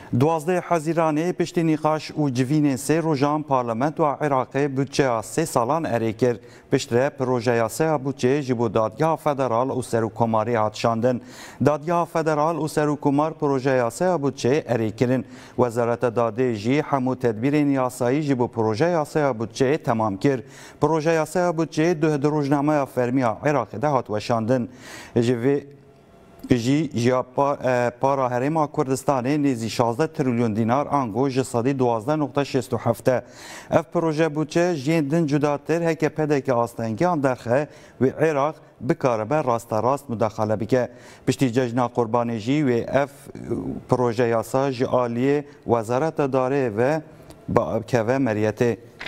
دوازده حزیرانه پشت نیقاش و جوین سه روزان پارلمنت و عراق بودجه سه سالان اریکر پشت پروژه سه بودجه جبو دادگاه فدرال و سروکماری هاتشاندن. دادگاه فدرال و سروکمار پروژه سه بودجه اریکرن. وزارت داده جی همو تدبیر یاسایی جبو پروژه سه بودجه تمام کرد. پروژه سه بودجه ده روزنامه فرمی عراق ده هات وشاندن. جی پارا هرما کردستان نیزی 16 تریلیون دینار آنگو جسادی 12.67 اف پروژه بودجه جیندن جداتر هک پدک آستنگی آن درخه و عراق بکاره بر راست راست مداخله بکه پشتی ججنا قربانی جی و اف پروژه یاسا جالیه وزارت داره و با کهوه مریته